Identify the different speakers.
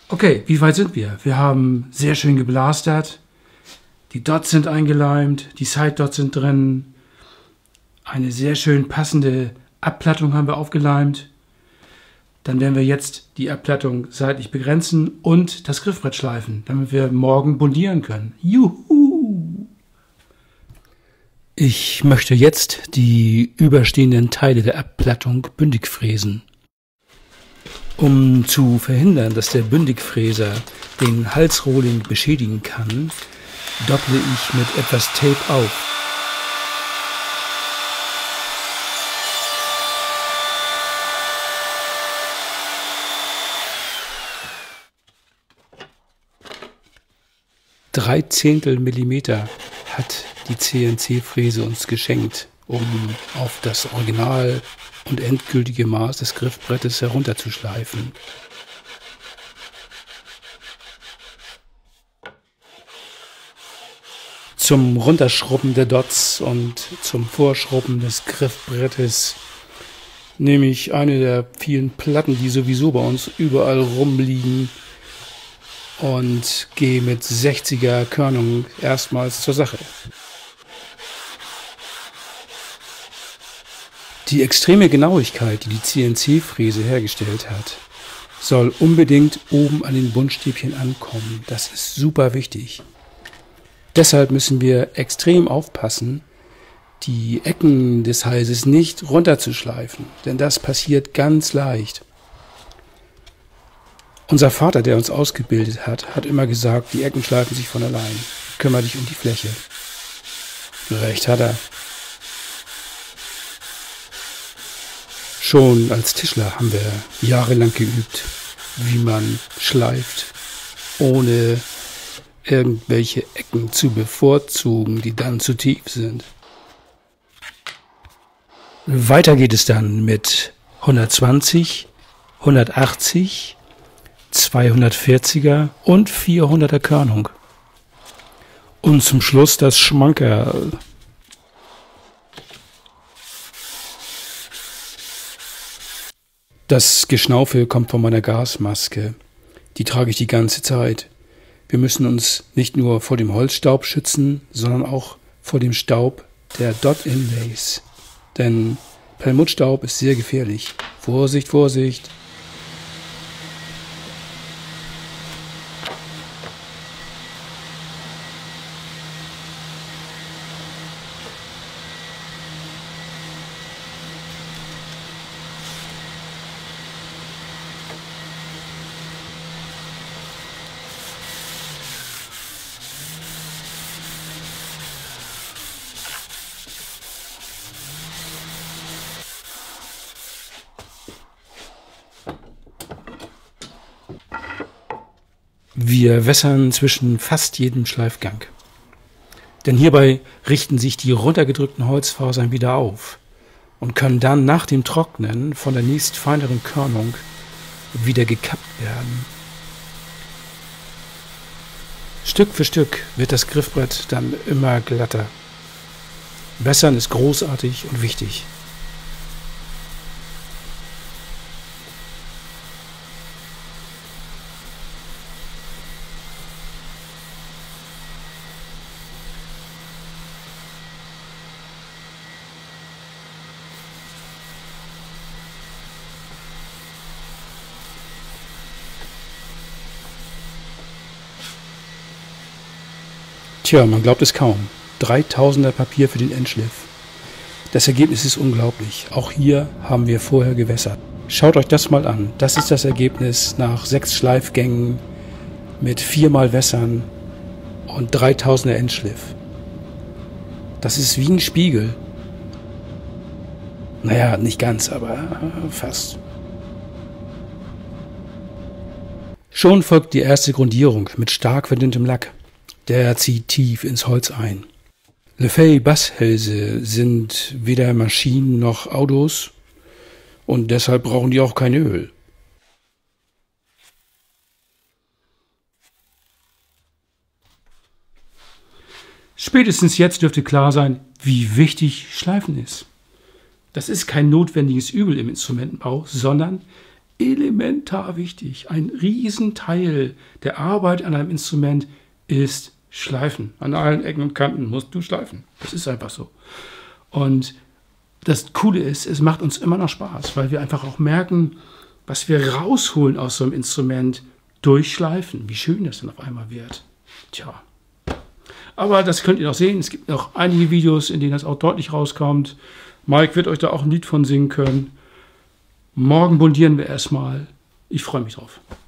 Speaker 1: Okay, wie weit sind wir? Wir haben sehr schön geblastert. Die Dots sind eingeleimt, die Side Dots sind drin. Eine sehr schön passende Abplattung haben wir aufgeleimt. Dann werden wir jetzt die Abplattung seitlich begrenzen und das Griffbrett schleifen, damit wir morgen bundieren können. Juhu! Ich möchte jetzt die überstehenden Teile der Abplattung bündig fräsen. Um zu verhindern, dass der Bündigfräser den Halsrohling beschädigen kann, dopple ich mit etwas Tape auf. Dreizehnttel Millimeter hat die CNC-Fräse uns geschenkt, um auf das Original und endgültige Maß des Griffbrettes herunterzuschleifen. Zum Runterschrubben der Dots und zum Vorschrubben des Griffbrettes nehme ich eine der vielen Platten, die sowieso bei uns überall rumliegen, und gehe mit 60er Körnung erstmals zur Sache. Die extreme Genauigkeit, die die CNC-Fräse hergestellt hat, soll unbedingt oben an den Buntstäbchen ankommen. Das ist super wichtig. Deshalb müssen wir extrem aufpassen, die Ecken des Halses nicht runterzuschleifen, denn das passiert ganz leicht. Unser Vater, der uns ausgebildet hat, hat immer gesagt, die Ecken schleifen sich von allein. Kümmere dich um die Fläche. Recht hat er. Schon als Tischler haben wir jahrelang geübt, wie man schleift, ohne irgendwelche Ecken zu bevorzugen, die dann zu tief sind. Weiter geht es dann mit 120, 180, 240er und 400er Körnung. Und zum Schluss das Schmankerl. Das Geschnaufe kommt von meiner Gasmaske. Die trage ich die ganze Zeit. Wir müssen uns nicht nur vor dem Holzstaub schützen, sondern auch vor dem Staub der Dot-Inlays. Denn Perlmuttstaub ist sehr gefährlich. Vorsicht, Vorsicht! Wir wässern zwischen fast jedem Schleifgang. Denn hierbei richten sich die runtergedrückten Holzfasern wieder auf und können dann nach dem Trocknen von der nächst feineren Körnung wieder gekappt werden. Stück für Stück wird das Griffbrett dann immer glatter. Wässern ist großartig und wichtig. Tja, man glaubt es kaum. 3000er Papier für den Endschliff. Das Ergebnis ist unglaublich. Auch hier haben wir vorher gewässert. Schaut euch das mal an. Das ist das Ergebnis nach 6 Schleifgängen mit 4-mal Wässern und 3000er Endschliff. Das ist wie ein Spiegel. Naja, nicht ganz, aber fast. Schon folgt die erste Grundierung mit stark verdünntem Lack. Der zieht tief ins Holz ein. LeFay-Basshälse sind weder Maschinen noch Autos und deshalb brauchen die auch kein Öl. Spätestens jetzt dürfte klar sein, wie wichtig Schleifen ist. Das ist kein notwendiges Übel im Instrumentenbau, sondern elementar wichtig. Ein Riesenteil der Arbeit an einem Instrument ist Schleifen. An allen Ecken und Kanten musst du schleifen. Das ist einfach so. Und das Coole ist, es macht uns immer noch Spaß, weil wir einfach auch merken, was wir rausholen aus so einem Instrument durch Schleifen. Wie schön das dann auf einmal wird. Tja. Aber das könnt ihr noch sehen. Es gibt noch einige Videos, in denen das auch deutlich rauskommt. Mike wird euch da auch ein Lied von singen können. Morgen bundieren wir erstmal. Ich freue mich drauf.